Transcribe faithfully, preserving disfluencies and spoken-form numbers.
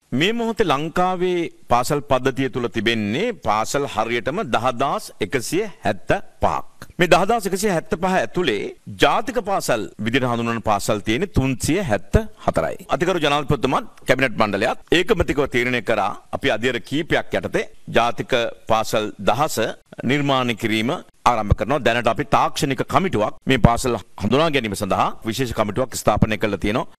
මේ මොහොතේ ලංකාවේ පාසල් පද්ධතිය තුල තිබෙන්නේ පාසල් හරියටම දහදාස් එකසිය හැත්තෑපහක්. මේ දහදාස් එකසිය හැත්තෑපහ ඇතුලේ ජාතික පාසල් විදිහට හඳුන්වන පාසල් තියෙන්නේ තුන්සිය හැත්තෑහතරයි. අතිගරු ජනාධිපතිතුමාත් කැබිනට් මණ්ඩලයත් ඒකමතිකව තීරණය කරා අපි අධ්‍යයන කීපයක් යටතේ ජාතික පාසල් දහස නිර්මාණය කිරීම ආරම්භ කරනවා. දැනට අපි තාක්ෂණික කමිටුවක් මේ පාසල් හඳුනා ගැනීම සඳහා විශේෂ කමිටුවක් ස්ථාපනය කරලා තියෙනවා.